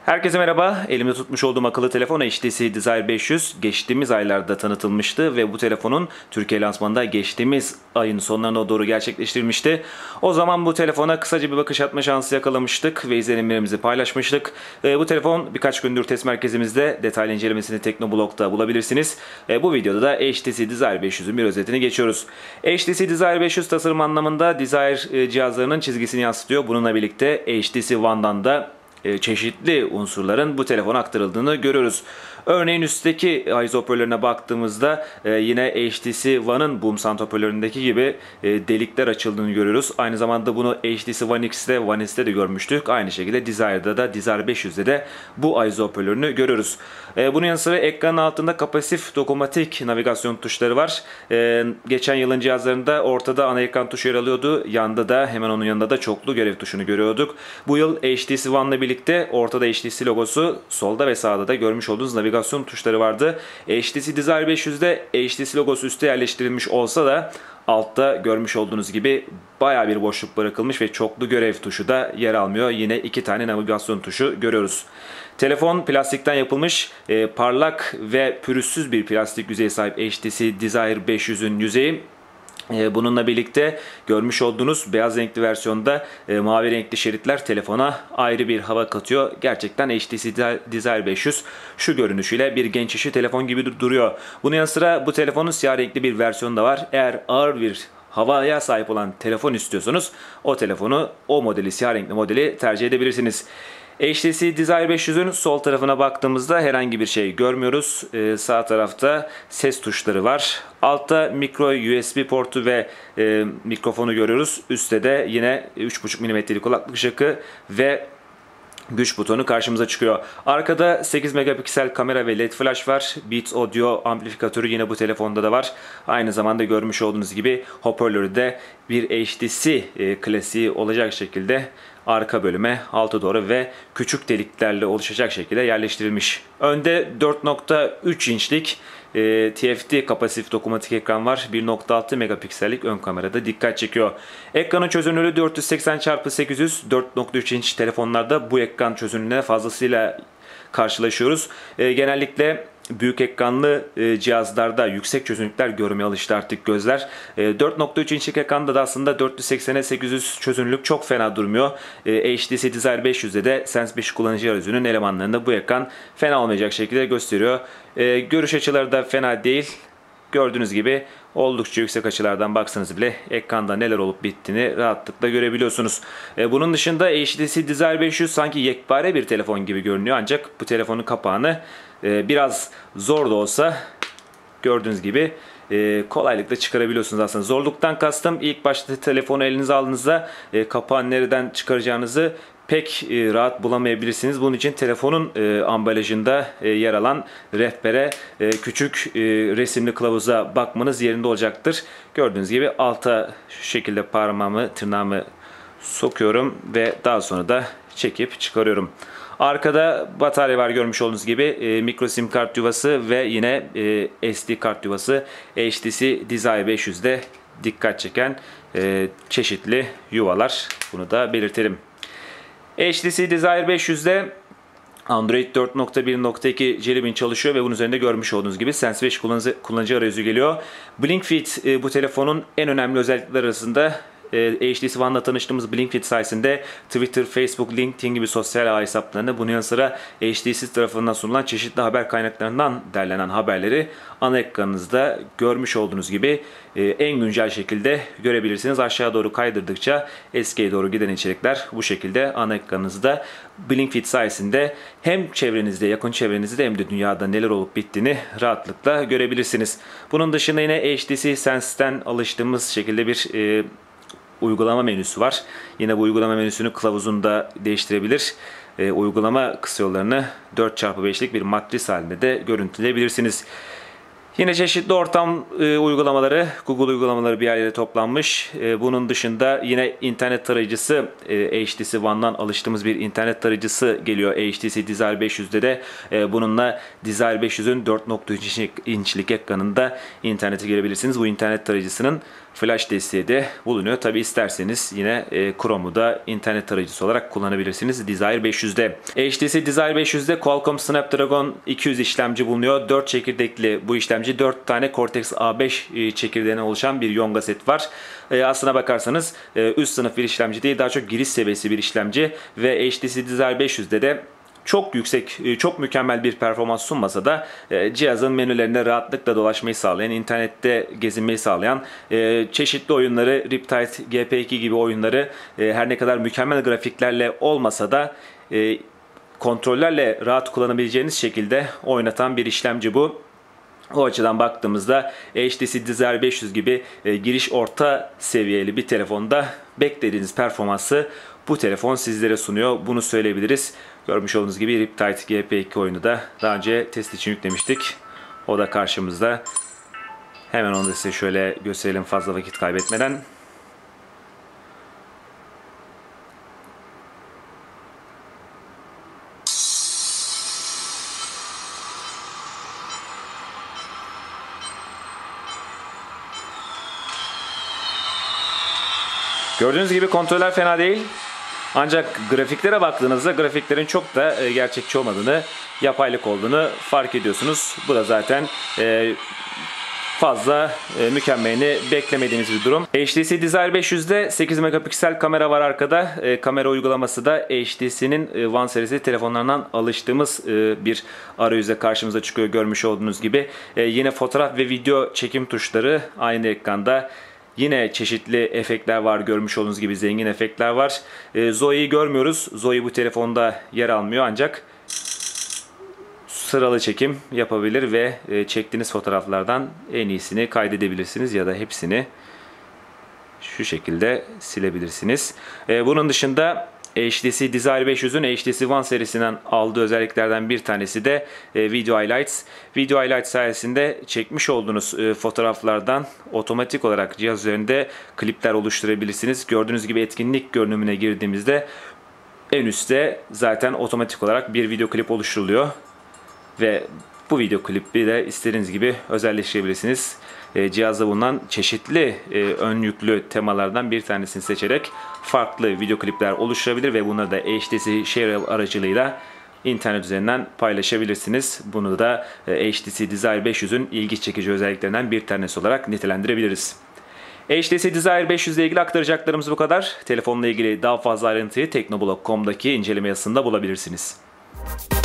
Herkese merhaba. Elimde tutmuş olduğum akıllı telefon HTC Desire 500 geçtiğimiz aylarda tanıtılmıştı ve bu telefonun Türkiye lansmanında geçtiğimiz ayın sonlarına doğru gerçekleştirilmişti. O zaman bu telefona kısaca bir bakış atma şansı yakalamıştık ve izlenimlerimizi paylaşmıştık. Bu telefon birkaç gündür test merkezimizde, detaylı incelemesini Teknoblog'da bulabilirsiniz. Bu videoda da HTC Desire 500'ün bir özetini geçiyoruz. HTC Desire 500 tasarım anlamında Desire cihazlarının çizgisini yansıtıyor. Bununla birlikte HTC One'dan da çeşitli unsurların bu telefona aktarıldığını görüyoruz. Örneğin üstteki ISO hoparlörüne baktığımızda yine HTC One'ın boom sound hoparlöründeki gibi delikler açıldığını görüyoruz. Aynı zamanda bunu HTC One X'te, One S'te de görmüştük. Aynı şekilde Desire'da da, Desire 500'de de bu ISO hoparlörünü görüyoruz. Bunun yanı sıra ekranın altında kapasif dokunmatik navigasyon tuşları var. Geçen yılın cihazlarında ortada ana ekran tuşu yer alıyordu. Yanda da, hemen onun yanında da çoklu görev tuşunu görüyorduk. Bu yıl HTC One'la birlikte ortada HTC logosu, solda ve sağda da görmüş olduğunuz navigasyon tuşları vardı. HTC Desire 500'de HTC logosu üstte yerleştirilmiş olsa da altta görmüş olduğunuz gibi baya bir boşluk bırakılmış ve çoklu görev tuşu da yer almıyor. Yine iki tane navigasyon tuşu görüyoruz. Telefon plastikten yapılmış, parlak ve pürüzsüz bir plastik yüzeye sahip HTC Desire 500'ün yüzeyi. Bununla birlikte görmüş olduğunuz beyaz renkli versiyonda mavi renkli şeritler telefona ayrı bir hava katıyor. Gerçekten HTC Desire 500 şu görünüşüyle bir genç işi telefon gibi duruyor. Bunun yanı sıra bu telefonun siyah renkli bir versiyonu da var. Eğer ağır bir havaya sahip olan telefon istiyorsanız o modeli, siyah renkli modeli tercih edebilirsiniz. HTC Desire 500'ün sol tarafına baktığımızda herhangi bir şey görmüyoruz. Sağ tarafta ses tuşları var. Altta micro USB portu ve mikrofonu görüyoruz. Üstte de yine 3.5 mm'lik kulaklık jackı ve güç butonu karşımıza çıkıyor. Arkada 8 megapiksel kamera ve LED flash var. Beats Audio amplifikatörü yine bu telefonda da var. Aynı zamanda görmüş olduğunuz gibi hoparlörü de bir HTC klasiği olacak şekilde arka bölüme alta doğru ve küçük deliklerle oluşacak şekilde yerleştirilmiş. Önde 4.3 inçlik TFT kapasif dokunmatik ekran var. 1.6 megapiksellik ön kamerada dikkat çekiyor. Ekranın çözünürlüğü 480x800, 4.3 inç telefonlarda bu ekran çözünürlüğüne fazlasıyla karşılaşıyoruz. Genellikle büyük ekranlı cihazlarda yüksek çözünürlükler görmeye alıştı artık gözler. 4.3 inçlik ekranda da aslında 480'e 800 çözünürlük çok fena durmuyor. HTC Desire 500'de de Sense 5 kullanıcı arayüzünün elemanlarında bu ekran fena olmayacak şekilde gösteriyor. Görüş açıları da fena değil. Gördüğünüz gibi oldukça yüksek açılardan baksanız bile ekranda neler olup bittiğini rahatlıkla görebiliyorsunuz. Bunun dışında HTC Desire 500 sanki yekpare bir telefon gibi görünüyor, ancak bu telefonun kapağını biraz zor da olsa gördüğünüz gibi kolaylıkla çıkarabiliyorsunuz aslında. Zorluktan kastım, ilk başta telefonu elinize aldığınızda kapağını nereden çıkaracağınızı pek rahat bulamayabilirsiniz. Bunun için telefonun ambalajında yer alan rehbere, küçük resimli kılavuza bakmanız yerinde olacaktır. Gördüğünüz gibi alta şu şekilde parmağımı, tırnağımı sokuyorum ve daha sonra da çekip çıkarıyorum. Arkada batarya var görmüş olduğunuz gibi, micro sim kart yuvası ve yine SD kart yuvası. HTC Desire 500'de dikkat çeken çeşitli yuvalar. Bunu da belirtelim. HTC Desire 500'de Android 4.1.2 Jelly Bean çalışıyor ve bunun üzerinde görmüş olduğunuz gibi Sense 5 kullanıcı arayüzü geliyor. BlinkFit bu telefonun en önemli özellikleri arasında. HTC One'la tanıştığımız BlinkFit sayesinde Twitter, Facebook, LinkedIn gibi sosyal ağ hesaplarını, bunun yanı sıra HTC tarafından sunulan çeşitli haber kaynaklarından derlenen haberleri ana ekranınızda görmüş olduğunuz gibi en güncel şekilde görebilirsiniz. Aşağı doğru kaydırdıkça eskiye doğru giden içerikler bu şekilde ana ekranınızda. BlinkFit sayesinde hem çevrenizde, yakın çevrenizde, hem de dünyada neler olup bittiğini rahatlıkla görebilirsiniz. Bunun dışında yine HTC Sense'ten alıştığımız şekilde bir uygulama menüsü var. Yine bu uygulama menüsünü kılavuzunda değiştirebilir. Uygulama kısa yollarını 4x5'lik bir matris halinde de görüntüleyebilirsiniz. Yine çeşitli ortam uygulamaları, Google uygulamaları bir yerlere toplanmış. Bunun dışında yine internet tarayıcısı, HTC One'dan alıştığımız bir internet tarayıcısı geliyor. HTC Desire 500'de de bununla Desire 500'ün 4.3 inçlik ekranında internete girebilirsiniz. Bu internet tarayıcısının flash desteği de bulunuyor. Tabi isterseniz yine Chrome'u da internet tarayıcısı olarak kullanabilirsiniz Desire 500'de. HTC Desire 500'de Qualcomm Snapdragon 200 işlemci bulunuyor. 4 çekirdekli bu işlemci 4 tane Cortex A5 çekirdeğinden oluşan bir Yonga set var. Aslına bakarsanız üst sınıf bir işlemci değil, daha çok giriş seviyesi bir işlemci ve HTC Desire 500'de de çok yüksek, çok mükemmel bir performans sunmasa da cihazın menülerinde rahatlıkla dolaşmayı sağlayan, internette gezinmeyi sağlayan, çeşitli oyunları, Riptide GP2 gibi oyunları her ne kadar mükemmel grafiklerle olmasa da kontrollerle rahat kullanabileceğiniz şekilde oynatan bir işlemci bu. O açıdan baktığımızda HTC Desire 500 gibi giriş orta seviyeli bir telefonda beklediğiniz performansı bu telefon sizlere sunuyor. Bunu söyleyebiliriz. Görmüş olduğunuz gibi Riptide GP2 oyunu da daha önce test için yüklemiştik. O da karşımızda. Hemen onu da size şöyle gösterelim fazla vakit kaybetmeden. Gördüğünüz gibi kontroller fena değil. Ancak grafiklere baktığınızda grafiklerin çok da gerçekçi olmadığını, yapaylık olduğunu fark ediyorsunuz. Bu da zaten fazla mükemmelini beklemediğimiz bir durum. HTC Desire 500'de 8 megapiksel kamera var arkada. Kamera uygulaması da HTC'nin One serisi telefonlarından alıştığımız bir arayüzle karşımıza çıkıyor görmüş olduğunuz gibi. Yine fotoğraf ve video çekim tuşları aynı ekranda. Yine çeşitli efektler var, görmüş olduğunuz gibi zengin efektler var. Zoe'yi görmüyoruz. Zoe bu telefonda yer almıyor ancak sıralı çekim yapabilir ve çektiğiniz fotoğraflardan en iyisini kaydedebilirsiniz ya da hepsini şu şekilde silebilirsiniz. Bunun dışında HTC Desire 500'ün HTC One serisinden aldığı özelliklerden bir tanesi de Video Highlights. Video Highlights sayesinde çekmiş olduğunuz fotoğraflardan otomatik olarak cihaz üzerinde klipler oluşturabilirsiniz. Gördüğünüz gibi etkinlik görünümüne girdiğimizde en üstte zaten otomatik olarak bir video klip oluşturuluyor. Ve bu video klibi de istediğiniz gibi özelleştirebilirsiniz. Cihazda bulunan çeşitli ön yüklü temalardan bir tanesini seçerek farklı video klipler oluşturabilir ve bunları da HTC Share aracılığıyla internet üzerinden paylaşabilirsiniz. Bunu da HTC Desire 500'ün ilgi çekici özelliklerinden bir tanesi olarak nitelendirebiliriz. HTC Desire 500 ile ilgili aktaracaklarımız bu kadar. Telefonla ilgili daha fazla ayrıntıyı teknoblog.com'daki inceleme yazısında bulabilirsiniz.